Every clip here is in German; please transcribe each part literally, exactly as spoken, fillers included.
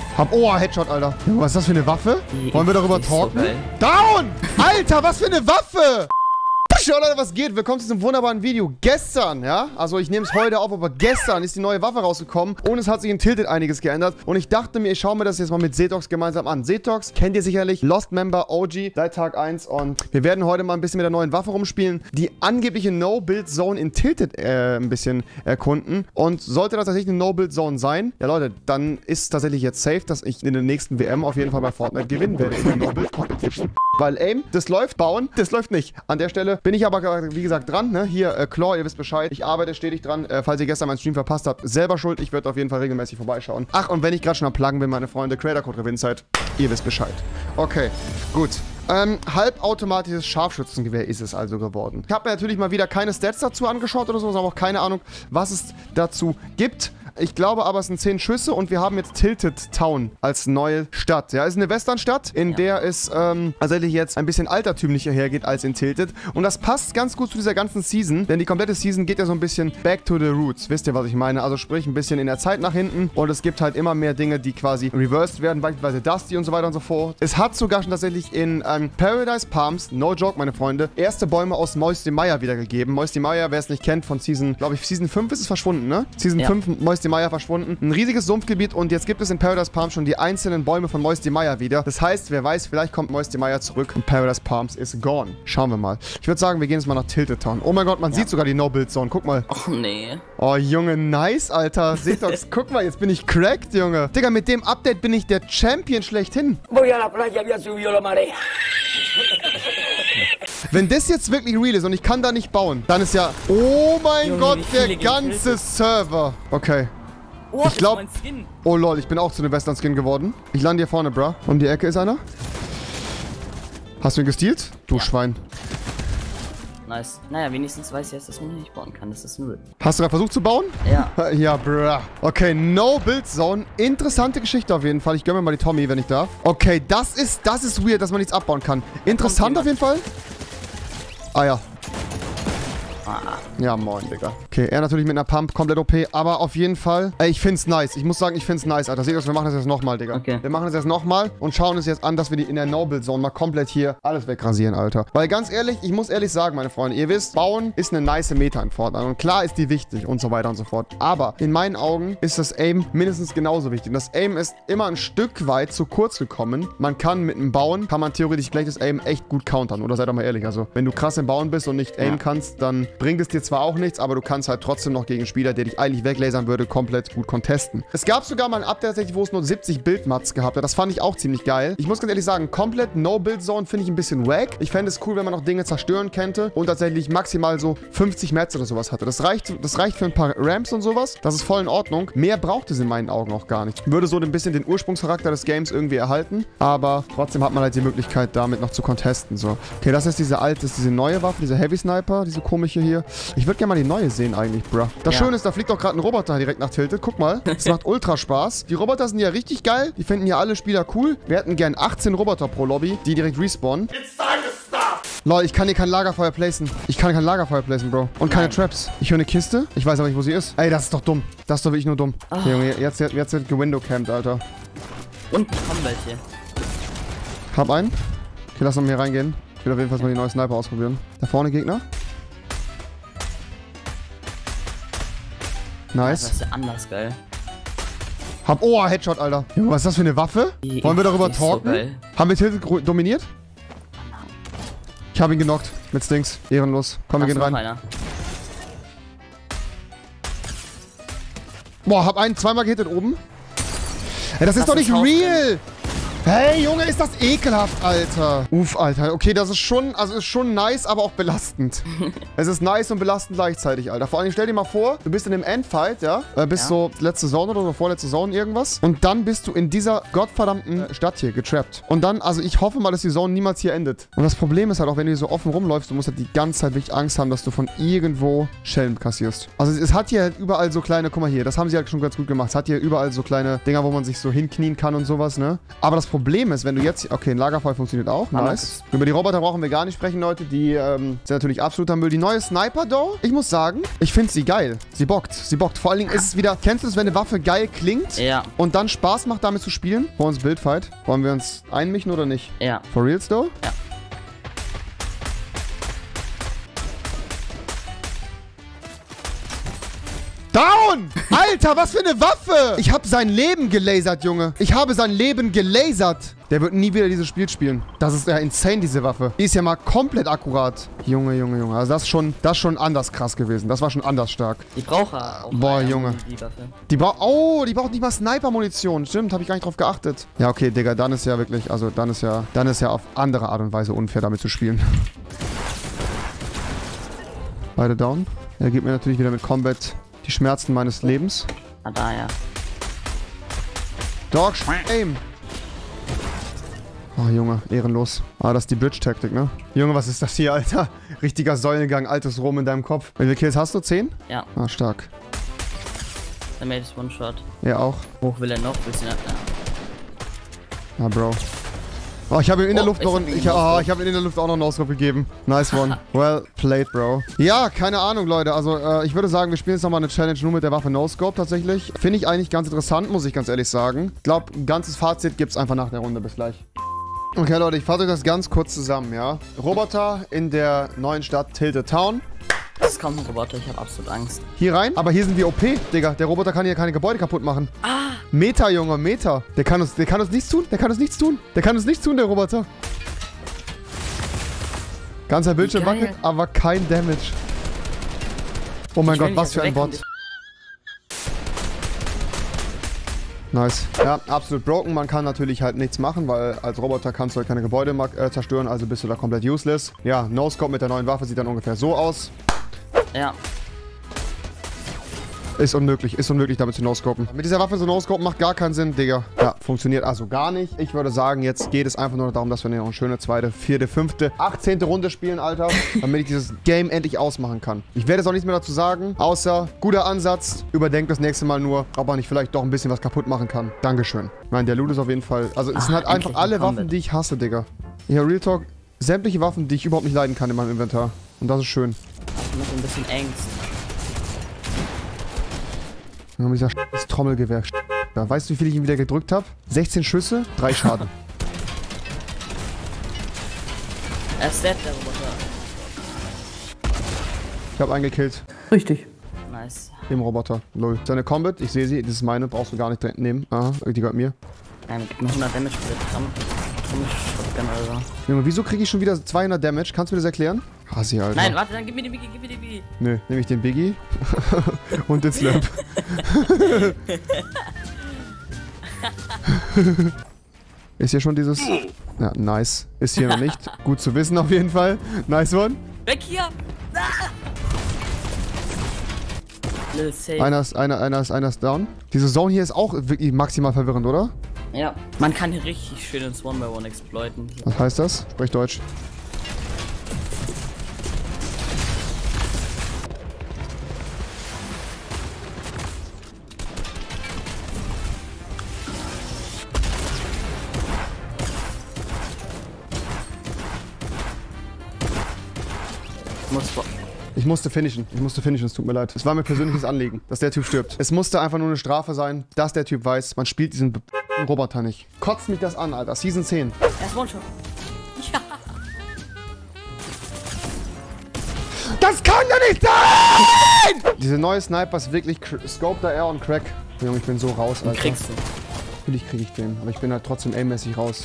Hab, oh, Headshot, Alter. Was ist das für eine Waffe? Die Wollen wir darüber ist so talken? geil. Down! Alter, was für eine Waffe! Schau, Leute, was geht? Willkommen zu diesem wunderbaren Video. Gestern, ja, also ich nehme es heute auf, aber gestern ist die neue Waffe rausgekommen und es hat sich in Tilted einiges geändert. Und ich dachte mir, ich schaue mir das jetzt mal mit Setox gemeinsam an. Setox kennt ihr sicherlich, Lost Member O G seit Tag eins und wir werden heute mal ein bisschen mit der neuen Waffe rumspielen, die angebliche No-Build-Zone in Tilted äh, ein bisschen erkunden. Und sollte das tatsächlich eine No-Build-Zone sein, ja Leute, dann ist tatsächlich jetzt safe, dass ich in der nächsten W M auf jeden Fall bei Fortnite gewinnen werde in der No-Build-Competition. Weil Aim, das läuft, bauen, das läuft nicht. An der Stelle bin ich aber, wie gesagt, dran, ne? Hier, äh, Claw, ihr wisst Bescheid. Ich arbeite stetig dran. Äh, falls ihr gestern meinen Stream verpasst habt, selber schuld. Ich werde auf jeden Fall regelmäßig vorbeischauen. Ach, und wenn ich gerade schon am Pluggen bin, meine Freunde, Creator-Code Revinzeit. Ihr wisst Bescheid. Okay, gut. Ähm, halbautomatisches Scharfschützengewehr ist es also geworden. Ich habe mir natürlich mal wieder keine Stats dazu angeschaut oder so, aber auch keine Ahnung, was es dazu gibt. Ich glaube aber, es sind zehn Schüsse und wir haben jetzt Tilted Town als neue Stadt. Ja, es ist eine Westernstadt, in ja. der es ähm, tatsächlich jetzt ein bisschen altertümlicher hergeht als in Tilted. Und das passt ganz gut zu dieser ganzen Season, denn die komplette Season geht ja so ein bisschen back to the roots. Wisst ihr, was ich meine? Also sprich ein bisschen in der Zeit nach hinten und es gibt halt immer mehr Dinge, die quasi reversed werden, beispielsweise Dusty und so weiter und so fort. Es hat sogar schon tatsächlich in ähm, Paradise Palms, no joke, meine Freunde, erste Bäume aus Moisty Mire wiedergegeben. Moisty Mire, wer es nicht kennt, von Season, glaube ich, Season fünf ist es verschwunden, ne? Season ja. fünf, Moisty Mire verschwunden. Ein riesiges Sumpfgebiet und jetzt gibt es in Paradise Palms schon die einzelnen Bäume von Moisty Mire wieder. Das heißt, wer weiß, vielleicht kommt Moisty Mire zurück und Paradise Palms ist gone. Schauen wir mal. Ich würde sagen, wir gehen jetzt mal nach Tilted Town. Oh mein Gott, man ja. sieht sogar die No-Build-Zone. Guck mal. Och, nee. Oh, Junge, nice, Alter. Seht doch, guck mal, jetzt bin ich cracked, Junge. Digga, mit dem Update bin ich der Champion schlechthin. Wenn das jetzt wirklich real ist und ich kann da nicht bauen, dann ist ja... Oh mein Junge, Gott, der ganze Server. Okay. Oh, ich glaube... Oh lol, ich bin auch zu einem Western-Skin geworden. Ich lande hier vorne, bra. Um die Ecke ist einer. Hast du ihn gestealt? Du ja. Schwein. Nice. Naja, wenigstens weiß ich jetzt, dass man nicht bauen kann. Das ist null. Hast du gerade versucht zu bauen? Ja. Ja, bra. Okay, No-Build-Zone. Interessante Geschichte auf jeden Fall. Ich gönne mir mal die Tommy, wenn ich darf. Okay, das ist, das ist weird, dass man nichts abbauen kann. Interessant auf jeden Fall. Ah ja. Ah. Ja, moin, Digga. Okay, er natürlich mit einer Pump, komplett O P, aber auf jeden Fall, ey, ich find's nice. Ich muss sagen, ich find's nice, Alter. Seht ihr, wir machen das jetzt nochmal, Digga. Okay. Wir machen das jetzt nochmal und schauen uns jetzt an, dass wir die in der No-Build-Zone mal komplett hier alles wegrasieren, Alter. Weil ganz ehrlich, ich muss ehrlich sagen, meine Freunde, ihr wisst, bauen ist eine nice Meta in Fortnite und klar ist die wichtig und so weiter und so fort. Aber in meinen Augen ist das Aim mindestens genauso wichtig. Das Aim ist immer ein Stück weit zu kurz gekommen. Man kann mit dem Bauen, kann man theoretisch gleich das Aim echt gut countern, oder seid doch mal ehrlich. Also, wenn du krass im Bauen bist und nicht Aim ja. kannst, dann bringt es dir zwar auch nichts, aber du kannst halt trotzdem noch gegen einen Spieler, der dich eigentlich weglasern würde, komplett gut contesten. Es gab sogar mal ein Update tatsächlich, wo es nur siebzig Bildmats gehabt hat. Das fand ich auch ziemlich geil. Ich muss ganz ehrlich sagen, komplett No-Build-Zone finde ich ein bisschen wack. Ich fände es cool, wenn man noch Dinge zerstören könnte und tatsächlich maximal so fünfzig Mats oder sowas hatte. Das reicht, das reicht für ein paar Ramps und sowas. Das ist voll in Ordnung. Mehr braucht es in meinen Augen auch gar nicht. Würde so ein bisschen den Ursprungscharakter des Games irgendwie erhalten, aber trotzdem hat man halt die Möglichkeit, damit noch zu contesten. So. Okay, das ist diese alte, das ist diese neue Waffe, diese Heavy Sniper, diese komische hier. Ich würde gerne mal die neue sehen eigentlich, bruh. Das ja. Schöne ist, da fliegt auch gerade ein Roboter direkt nach Tilted. Guck mal, das macht ultra Spaß. Die Roboter sind ja richtig geil. Die finden ja alle Spieler cool. Wir hätten gern achtzehn Roboter pro Lobby, die direkt respawnen. Lol, ich kann hier kein Lagerfeuer placen. Ich kann kein Lagerfeuer placen, Bro. Und keine Nein. Traps. Ich höre eine Kiste. Ich weiß aber nicht, wo sie ist. Ey, das ist doch dumm. Das ist doch wirklich nur dumm. Oh. Okay, Junge, jetzt, jetzt, jetzt wird gewindowcampt, Alter. Und kommen welche. Hab einen. Okay, lass uns mal hier reingehen. Ich will auf jeden Fall mal die neue Sniper ausprobieren. Da vorne Gegner. Nice. Das ist ja anders geil. Hab, oh, Headshot, Alter. Junge, was ist das für eine Waffe? Die Wollen wir darüber talken? So Haben wir Tilted dominiert? Ich habe ihn genockt mit Stings. Ehrenlos. Komm, wir gehen rein. Einer. Boah, hab einen zweimal gehittet oben. Ey, das, das ist doch nicht real! Hey, Junge, ist das ekelhaft, Alter. Uff, Alter. Okay, das ist schon, also ist schon nice, aber auch belastend. Es ist nice und belastend gleichzeitig, Alter. Vor allem, stell dir mal vor, du bist in dem Endfight, ja? Äh, bist ja. so letzte Zone oder so, vorletzte Zone irgendwas. Und dann bist du in dieser gottverdammten Stadt hier getrappt. Und dann, also ich hoffe mal, dass die Zone niemals hier endet. Und das Problem ist halt auch, wenn du hier so offen rumläufst, du musst halt die ganze Zeit wirklich Angst haben, dass du von irgendwo Schellen kassierst. Also es, es hat hier halt überall so kleine, guck mal hier, das haben sie halt schon ganz gut gemacht. Es hat hier überall so kleine Dinger, wo man sich so hinknien kann und sowas, ne? Aber das Problem ist, wenn du jetzt... Okay, ein Lagerfeuer funktioniert auch. Nice. Über die Roboter brauchen wir gar nicht sprechen, Leute. Die ähm, sind natürlich absoluter Müll. Die neue Sniper, though, ich muss sagen, ich finde sie geil. Sie bockt. Sie bockt. Vor allen Dingen ist es wieder... Kennst du es, wenn eine Waffe geil klingt? Ja. Und dann Spaß macht, damit zu spielen? Vor uns Bildfight. Wollen wir uns einmischen oder nicht? Ja. For reals, though? Ja. Down! Alter, was für eine Waffe! Ich habe sein Leben gelasert, Junge. Ich habe sein Leben gelasert. Der wird nie wieder dieses Spiel spielen. Das ist ja insane, diese Waffe. Die ist ja mal komplett akkurat. Junge, Junge, Junge. Also das ist schon, das ist schon anders krass gewesen. Das war schon anders stark. Die braucht er auch. Boah, Junge. Die Waffe. Die braucht... Oh, die braucht nicht mal Sniper-Munition. Stimmt, habe ich gar nicht drauf geachtet. Ja, okay, Digga, dann ist ja wirklich... Also, dann ist ja... Dann ist ja auf andere Art und Weise unfair, damit zu spielen. Beide down. Er gibt mir natürlich wieder mit Combat... Die Schmerzen meines Lebens. Ah, da, ja. Dog, aim. Oh, Junge, ehrenlos. Ah, das ist die Bridge-Taktik, ne? Junge, was ist das hier, Alter? Richtiger Säulengang, altes Rom in deinem Kopf. Wie viele Kills hast du? Zehn? Ja. Ah, stark. Der made ist One-Shot. Ja, auch. Hoch will er noch? Willst du nicht? Ja. Ah, Bro. Oh, ich habe ihm in der Oh, Luft ich noch hab ein, ihn ich, oh, No-Scope. ich habe ihm in der Luft auch noch einen No-Scope gegeben. Nice one. Well played, Bro. Ja, keine Ahnung, Leute. Also, äh, ich würde sagen, wir spielen jetzt nochmal eine Challenge nur mit der Waffe No-Scope tatsächlich. Finde ich eigentlich ganz interessant, muss ich ganz ehrlich sagen. Ich glaube, ein ganzes Fazit gibt es einfach nach der Runde. Bis gleich. Okay, Leute, ich fasse euch das ganz kurz zusammen, ja. Roboter in der neuen Stadt Tilted Town. Es kommt ein Roboter, ich habe absolut Angst. Hier rein. Aber hier sind wir O P, Digga. Der Roboter kann hier keine Gebäude kaputt machen. Ah! Meta, Junge, Meta. Der kann uns, der kann uns nichts tun. Der kann uns nichts tun. Der kann uns nichts tun, der Roboter. Ganzer Bildschirm Geil. wackelt, aber kein Damage. Oh mein Ich will Gott, nicht, was dass für er ein wegkommt. Bot. Nice. Ja, absolut broken. Man kann natürlich halt nichts machen, weil als Roboter kannst du halt keine Gebäude äh, zerstören, also bist du da komplett useless. Ja, No-Scope mit der neuen Waffe sieht dann ungefähr so aus. Ja. Ist unmöglich, ist unmöglich damit zu No-Scopen. Mit dieser Waffe so No-Scopen macht gar keinen Sinn, Digga. Ja, funktioniert also gar nicht. Ich würde sagen, jetzt geht es einfach nur darum, dass wir noch eine schöne zweite, vierte, fünfte, achtzehnte Runde spielen, Alter. Damit ich dieses Game endlich ausmachen kann. Ich werde jetzt auch nichts mehr dazu sagen, außer guter Ansatz. Überdenkt das nächste Mal nur, ob man nicht vielleicht doch ein bisschen was kaputt machen kann. Dankeschön. Nein, der Loot ist auf jeden Fall... Also, es sind halt Ach, einfach endlich ein alle Combat. Waffen, die ich hasse, Digga. Ja, Real Talk, sämtliche Waffen, die ich überhaupt nicht leiden kann in meinem Inventar. Und das ist schön. Ich hab ein bisschen Angst. Und dann dieser das Trommelgewehr. Ja, weißt du, wie viel ich ihm wieder gedrückt habe? sechzehn Schüsse, drei Schaden. Er ist dead, der Roboter. Ich habe einen gekillt. Richtig. Nice. Im Roboter. Lol. Seine Combat, ich sehe sie, das ist meine, brauchst du gar nicht nehmen. Aha, die gehört mir. Nein, gib mir hundert Damage für den Shotgun oder so. Junge, wieso kriege ich schon wieder zweihundert Damage? Kannst du mir das erklären? Hasi, Alter. Nein, warte, dann gib mir den Biggie, gib mir den Biggie. Nö, nehme ich den Biggie und den Slurp. Ist hier schon dieses... Ja, nice. Ist hier noch nicht. Gut zu wissen auf jeden Fall. Nice one. Weg hier! Ah! Little safe. Einer ist, einer, einer ist, einer ist down. Diese Zone hier ist auch wirklich maximal verwirrend, oder? Ja, man kann hier richtig schön ins One-by-One exploiten. Was heißt das? Sprech Deutsch. Muss Ich musste finishen. Ich musste finishen, es tut mir leid. Es war mir persönliches Anliegen, dass der Typ stirbt. Es musste einfach nur eine Strafe sein, dass der Typ weiß, man spielt diesen b- Roboter nicht. Kotzt mich das an, Alter. Season zehn. Er ist One-Shot. Ja. Das kann ja nicht sein! Diese neue Sniper ist wirklich Scope da Air und Crack. Junge, ich bin so raus, Den Alter. kriegst du. Natürlich krieg ich den, aber ich bin halt trotzdem aimmäßig raus.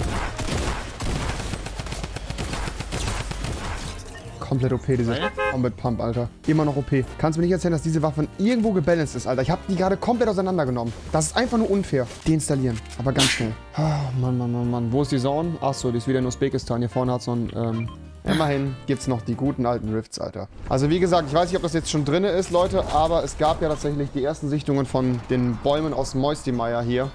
Komplett O P, diese Alter. Combat Pump, Alter. Immer noch O P. Kannst du mir nicht erzählen, dass diese Waffe irgendwo gebalanced ist, Alter. Ich habe die gerade komplett auseinandergenommen. Das ist einfach nur unfair. Deinstallieren. Aber ganz schnell. Oh, Mann, Mann, Mann, Mann. Wo ist die Zone? Achso, die ist wieder in Usbekistan. Hier vorne hat so ein... Ähm, immerhin gibt's noch die guten alten Rifts, Alter. Also wie gesagt, ich weiß nicht, ob das jetzt schon drin ist, Leute, aber es gab ja tatsächlich die ersten Sichtungen von den Bäumen aus Moistimeier hier.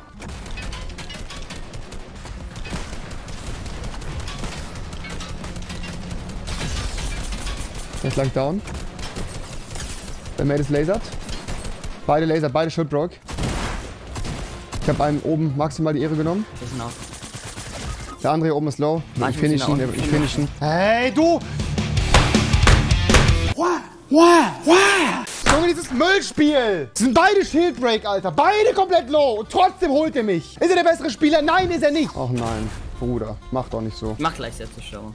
Der ist lang down. Der Mate ist lasert. Beide lasert, beide Shield broke. Ich habe einen oben maximal die Ehre genommen. Wir sind auch. Der andere hier oben ist low. Ah, Ich ich finish muss ihn, ihn auch- ich finish ihn. Hey, du! Wow, wow, wow! Junge, dieses Müllspiel! Das sind beide Shieldbreak, Alter. Beide komplett low. Und trotzdem holt er mich. Ist er der bessere Spieler? Nein, ist er nicht. Ach nein, Bruder. Mach doch nicht so. Ich mach gleich selbst die Show.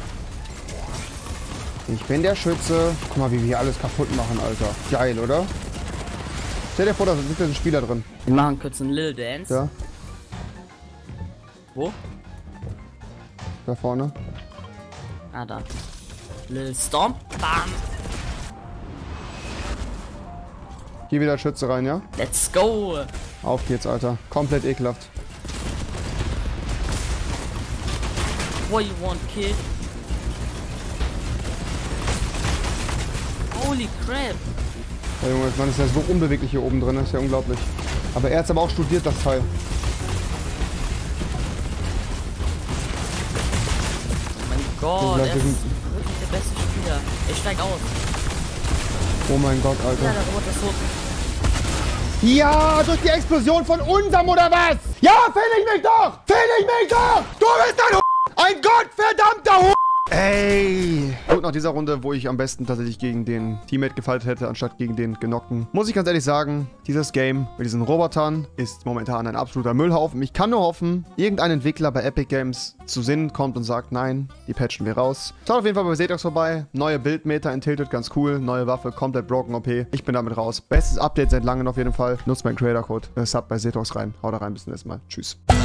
Ich bin der Schütze. Guck mal, wie wir hier alles kaputt machen, Alter. Geil, oder? Stell dir vor, da sind ein Spieler drin. Wir machen kurz einen Lil Dance. Ja, Wo? da vorne. Ah, da. Lil Stomp. Bam. Hier wieder Schütze rein, ja? Let's go. Auf geht's, Alter. Komplett ekelhaft. What you want, kid? Holy crap. Ja, Junge, man ist ja so unbeweglich hier oben drin. Das ist ja unglaublich. Aber er hat's aber auch studiert, das Teil. Oh mein Gott, Ja, er wir ist sind- wirklich der beste Spieler. Ich steig aus. Oh mein Gott, Ja, Alter. der Roboter ist tot. Ja, durch die Explosion von unserem oder was? Ja, finde ich mich doch! Finde ich mich doch! Du bist ein H***! Ein gottverdammter H***! Ey! Und nach dieser Runde, wo ich am besten tatsächlich gegen den Teammate gefaltet hätte, anstatt gegen den Genockten, muss ich ganz ehrlich sagen, dieses Game mit diesen Robotern ist momentan ein absoluter Müllhaufen. Ich kann nur hoffen, irgendein Entwickler bei Epic Games zu Sinn kommt und sagt, nein, die patchen wir raus. Schaut auf jeden Fall bei Setox vorbei. Neue Bildmeter in Tilted, ganz cool. Neue Waffe, komplett broken O P. Ich bin damit raus. Bestes Update seit langem auf jeden Fall. Nutzt meinen Creator-Code. Sub bei Setox rein. Haut da rein, bis zum nächsten Mal. Tschüss.